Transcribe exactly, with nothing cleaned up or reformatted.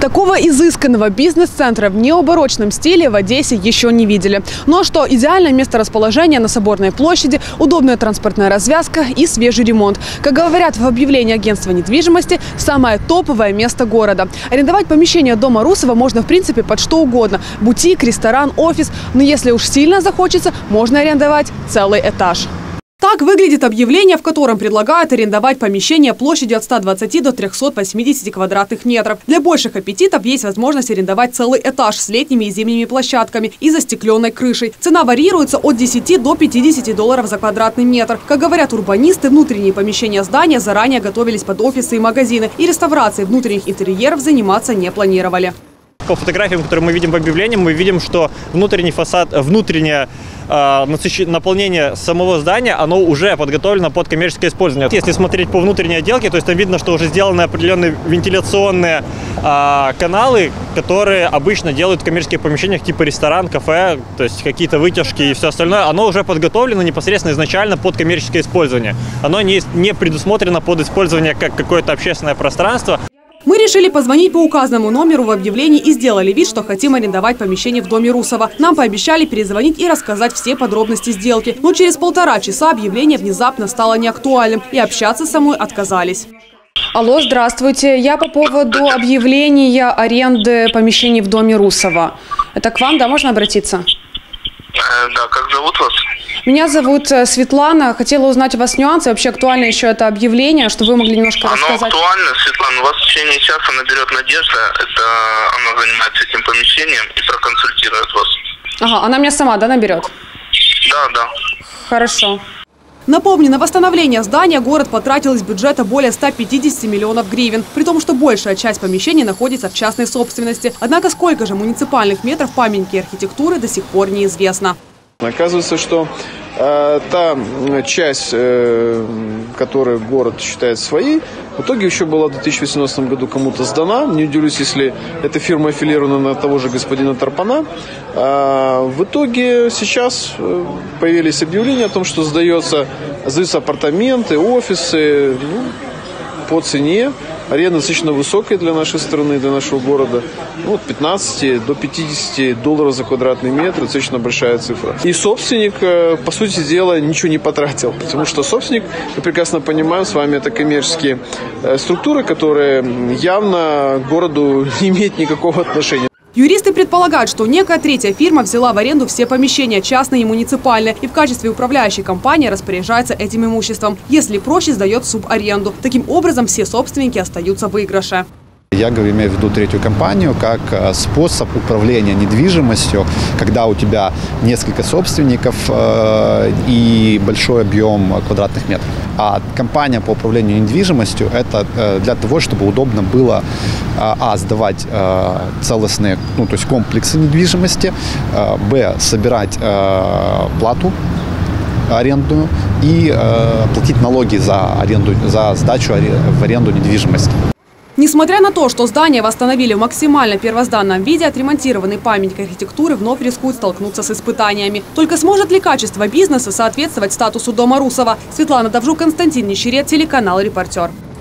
Такого изысканного бизнес-центра в необорочном стиле в Одессе еще не видели. Ну а что, идеальное место расположения на Соборной площади, удобная транспортная развязка и свежий ремонт. Как говорят в объявлении агентства недвижимости, самое топовое место города. Арендовать помещение дома Русова можно в принципе под что угодно. Бутик, ресторан, офис. Но если уж сильно захочется, можно арендовать целый этаж. Так выглядит объявление, в котором предлагают арендовать помещение площадью от ста двадцати до трёхсот восьмидесяти квадратных метров. Для больших аппетитов есть возможность арендовать целый этаж с летними и зимними площадками и застекленной крышей. Цена варьируется от десяти до пятидесяти долларов за квадратный метр. Как говорят урбанисты, внутренние помещения здания заранее готовились под офисы и магазины, и реставрацией внутренних интерьеров заниматься не планировали. По фотографиям, которые мы видим в объявлении, мы видим, что внутренний фасад, внутреннее э, наполнение самого здания, оно уже подготовлено под коммерческое использование. Если смотреть по внутренней отделке, то есть там видно, что уже сделаны определенные вентиляционные э, каналы, которые обычно делают в коммерческих помещениях типа ресторан, кафе, то есть какие-то вытяжки и все остальное. Оно уже подготовлено непосредственно изначально под коммерческое использование. Оно не, не предусмотрено под использование как какое-то общественное пространство. Мы решили позвонить по указанному номеру в объявлении и сделали вид, что хотим арендовать помещение в доме Русова. Нам пообещали перезвонить и рассказать все подробности сделки. Но через полтора часа объявление внезапно стало неактуальным, и общаться со мной отказались. Алло, здравствуйте. Я по поводу объявления аренды помещений в доме Русова. Это к вам, да, можно обратиться? Да, как зовут вас? Меня зовут Светлана. Хотела узнать у вас нюансы. Вообще актуально еще это объявление, чтобы вы могли немножко оно рассказать. Оно актуально, Светлана. У вас в течение часа наберет Надежда. Это она занимается этим помещением и проконсультирует вас. Ага, она меня сама, да, наберет? Да, да. Хорошо. Напомню, на восстановление здания город потратил из бюджета более ста пятидесяти миллионов гривен, при том, что большая часть помещений находится в частной собственности. Однако сколько же муниципальных метров памятники архитектуры до сих пор неизвестно. Оказывается, что э, та часть, э, которую город считает своей, в итоге еще была в две тысячи восемнадцатом году кому-то сдана. Не удивлюсь, если эта фирма аффилирована на того же господина Тарпана. А в итоге сейчас появились объявления о том, что сдается, сдаются апартаменты, офисы, ну, по цене. Аренда достаточно высокая для нашей страны, для нашего города. Ну, от пятнадцати до пятидесяти долларов за квадратный метр. Достаточно большая цифра. И собственник, по сути дела, ничего не потратил. Потому что собственник, мы прекрасно понимаем, с вами это коммерческие структуры, которые явно к городу не имеют никакого отношения. Юристы предполагают, что некая третья фирма взяла в аренду все помещения, частные и муниципальные, и в качестве управляющей компании распоряжается этим имуществом. Если проще, сдает субаренду. Таким образом, все собственники остаются в выигрыше. Я имею в виду третью компанию как способ управления недвижимостью, когда у тебя несколько собственников и большой объем квадратных метров. А компания по управлению недвижимостью – это для того, чтобы удобно было а, сдавать целостные, ну, то есть комплексы недвижимости, б, собирать плату арендную и платить налоги за аренду, за сдачу в аренду недвижимости. Несмотря на то, что здание восстановили в максимально первозданном виде, отремонтированный памятник архитектуры вновь рискует столкнуться с испытаниями. Только сможет ли качество бизнеса соответствовать статусу дома Русова? Светлана Давжук, Константин Нищерет, телеканал «Репортер».